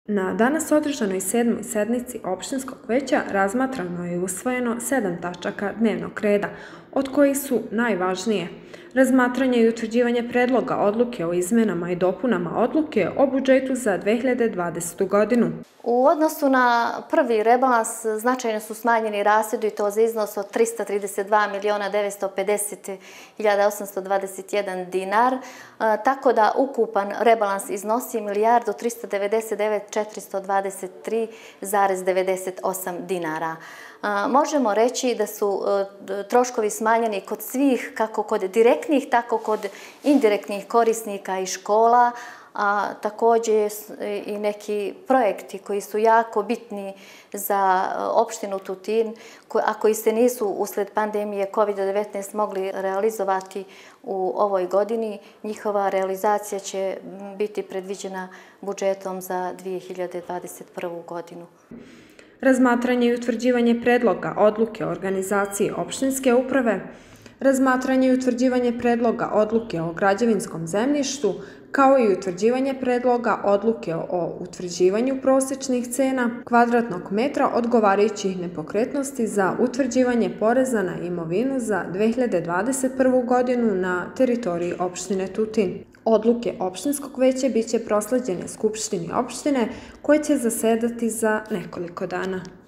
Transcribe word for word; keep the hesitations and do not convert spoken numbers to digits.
Na danas održanoj sedmoj sednici opštinskog veća razmatrano je i usvojeno sedam tačaka dnevnog reda, od kojih su najvažnije razmatranje i utvrđivanje predloga odluke o izmenama i dopunama odluke o budžetu za dve hiljade dvadesetu. godinu. U odnosu na prvi rebalans značajno su smanjeni rashodi i to za iznos od trista trideset dva miliona devetsto pedeset hiljada osamsto dvadeset jedan dinar, tako da ukupan rebalans iznosi milijardu trista devedeset devet miliona četiristo dvadeset tri zarez devedeset osam dinara. Možemo reći da su troškovi smanjeni kod svih, kako kod direktnih, tako kod indirektnih korisnika i škola, a također i neki projekti koji su jako bitni za opštinu Tutin, a koji se nisu usled pandemije kovid devetnaest mogli realizovati u ovoj godini, njihova realizacija će biti predviđena budžetom za dve hiljade dvadeset prvu. godinu. Razmatranje i utvrđivanje predloga odluke o organizaciji opštinske uprave, razmatranje i utvrđivanje predloga odluke o građevinskom zemljištu, kao i utvrđivanje predloga odluke o utvrđivanju prosečnih cena kvadratnog metra odgovarajućih nepokretnosti za utvrđivanje poreza na imovinu za dve hiljade dvadeset prvu. godinu na teritoriji opštine Tutin. Odluke opštinskog veća biće prosleđene Skupštini opštine koje će zasedati za nekoliko dana.